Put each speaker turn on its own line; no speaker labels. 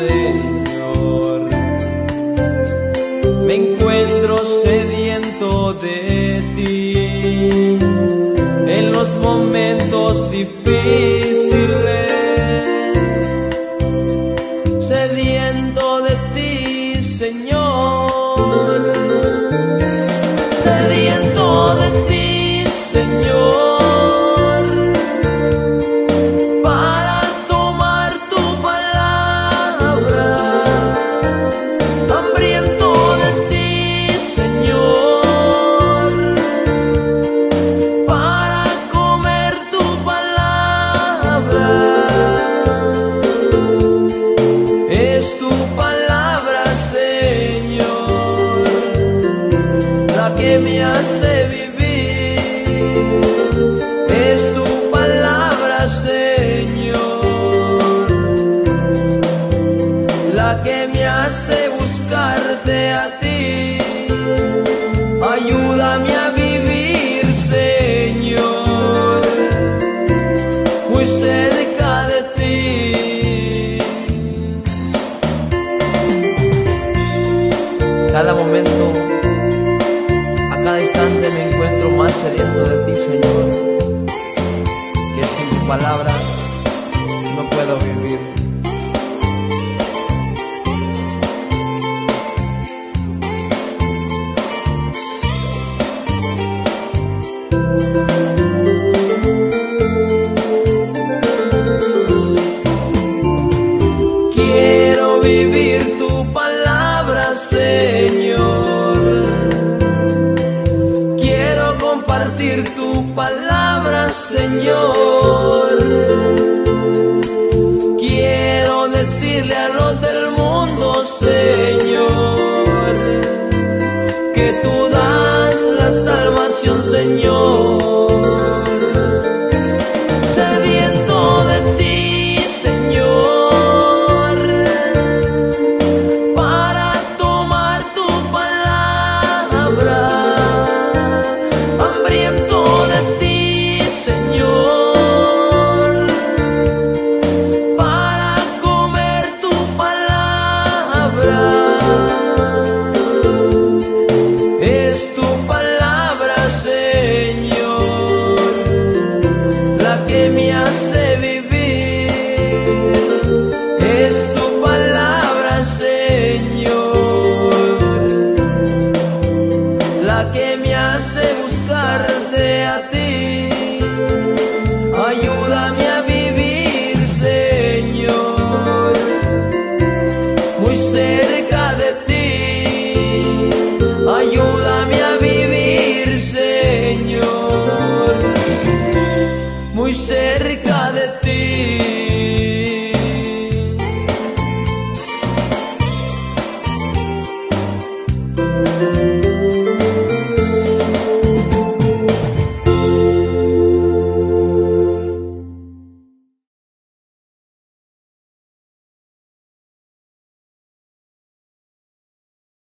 Señor. Me encuentro sediento de ti en los momentos difíciles, sediento de ti, Señor, sediento de ti, Señor, para tomar tu palabra, hambriento de ti, Señor, para comer tu palabra. Es tu palabra, Señor, la que me hace vivir. Es tu palabra, Señor, la que me hace buscarte a ti. Ayúdame a vivir, Señor, muy cerca de ti. Cada momento, a cada instante me encuentro más sediento de ti, Señor, que sin tu palabra no puedo vivir. Quiero vivir tu palabra, Señor. Quiero compartir tu palabra, Señor. Quiero decirle a los del mundo, Señor, que tú das la salvación, Señor. Sediento de ti, Señor, para tomar tu palabra, hambriento de ti, Señor, para comer tu palabra. Es tu palabra, Señor, la que me hace vivir. Es tu palabra, Señor, la que me hace buscarte a ti. Ayúdame a vivir, Señor, muy cerca